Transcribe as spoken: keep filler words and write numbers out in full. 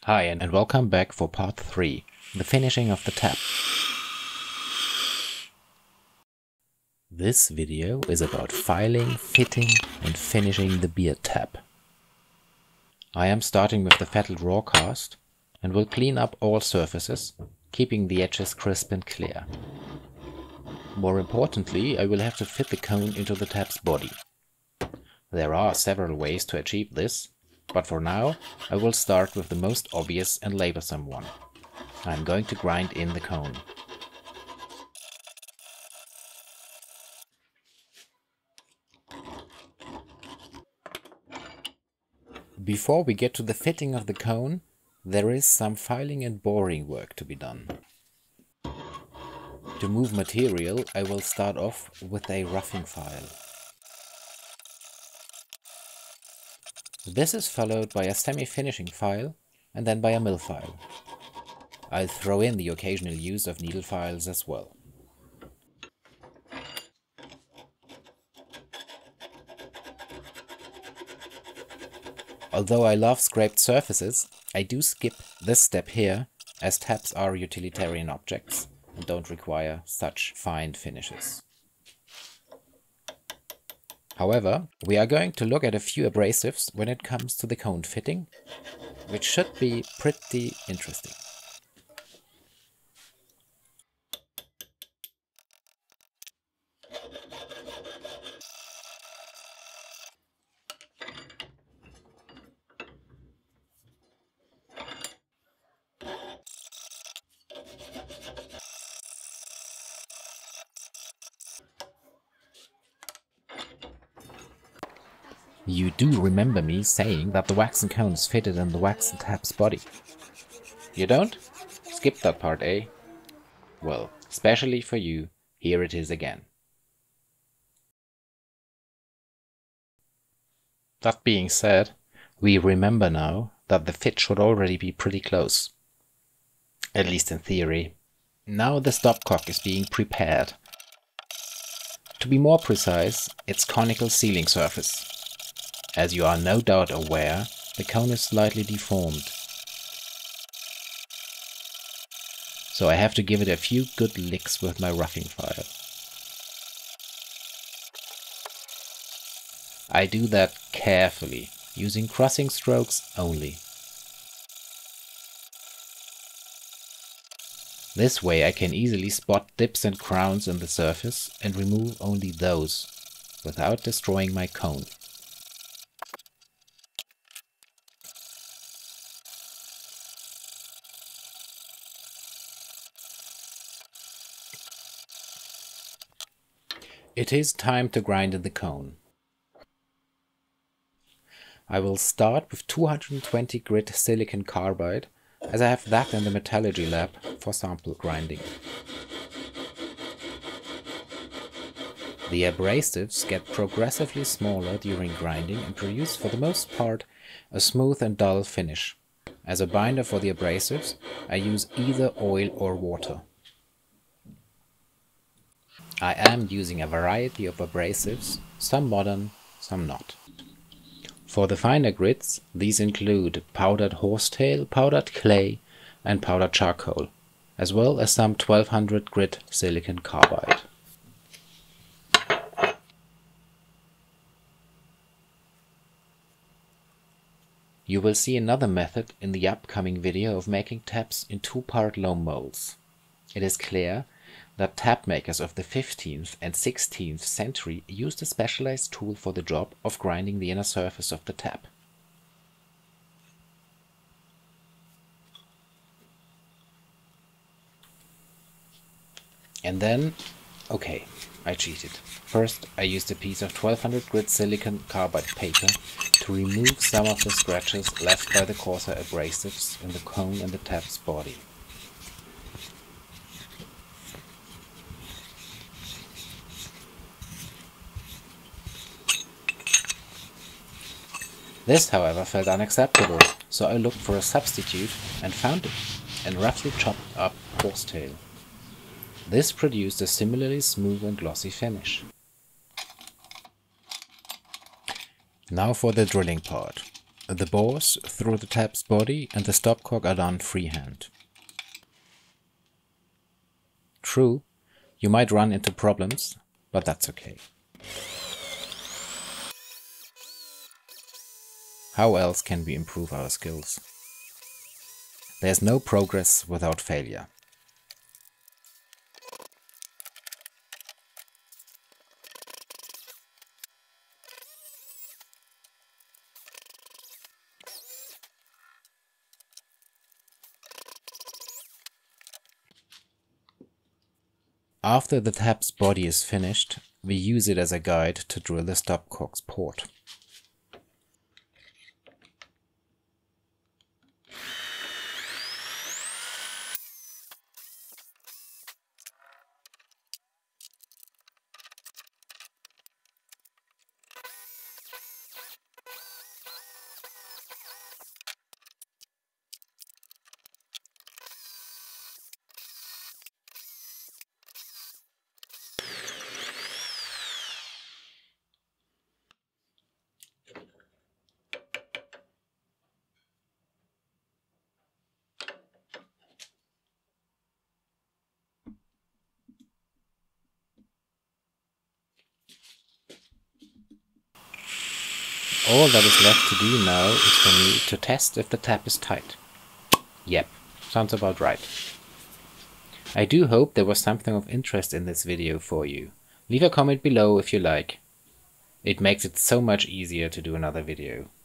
Hi and welcome back for part three, the finishing of the tap. This video is about filing, fitting and finishing the beard tap. I am starting with the petal raw cast and will clean up all surfaces, keeping the edges crisp and clear. More importantly, I will have to fit the cone into the tap's body. There are several ways to achieve this, but for now I will start with the most obvious and laborsome one. I am going to grind in the cone. Before we get to the fitting of the cone, there is some filing and boring work to be done. To move material, I will start off with a roughing file. This is followed by a semi-finishing file and then by a mill file. I'll throw in the occasional use of needle files as well. Although I love scraped surfaces, I do skip this step here, as taps are utilitarian objects and don't require such fine finishes. However, we are going to look at a few abrasives when it comes to the cone fitting, which should be pretty interesting. You do remember me saying that the waxen cone is fitted in the waxen tap's body. You don't? Skip that part, eh? Well, especially for you, here it is again. That being said, we remember now that the fit should already be pretty close. At least in theory. Now the stopcock is being prepared. To be more precise, its conical sealing surface. As you are no doubt aware, the cone is slightly deformed. So I have to give it a few good licks with my roughing file. I do that carefully, using crossing strokes only. This way I can easily spot dips and crowns in the surface and remove only those, without destroying my cone. It is time to grind in the cone. I will start with two hundred twenty grit silicon carbide, as I have that in the metallurgy lab for sample grinding. The abrasives get progressively smaller during grinding and produce for the most part a smooth and dull finish. As a binder for the abrasives, I use either oil or water. I am using a variety of abrasives, some modern, some not. For the finer grits, these include powdered horsetail, powdered clay and powdered charcoal, as well as some twelve hundred grit silicon carbide. You will see another method in the upcoming video of making taps in two-part loam molds. It is clear that tap makers of the fifteenth and sixteenth century used a specialized tool for the job of grinding the inner surface of the tap. And then, okay, I cheated. First, I used a piece of twelve hundred grit silicon carbide paper to remove some of the scratches left by the coarser abrasives in the cone and the tap's body. This, however, felt unacceptable, so I looked for a substitute and found it, and roughly chopped up horsetail. This produced a similarly smooth and glossy finish. Now for the drilling part. the bores through the tap's body and the stopcock are done freehand. True, you might run into problems, but that's okay. How else can we improve our skills? There's no progress without failure. After the tap's body is finished, we use it as a guide to drill the stopcock's port. All that is left to do now is for me to test if the tap is tight. Yep, sounds about right. I do hope there was something of interest in this video for you. Leave a comment below if you like. It makes it so much easier to do another video.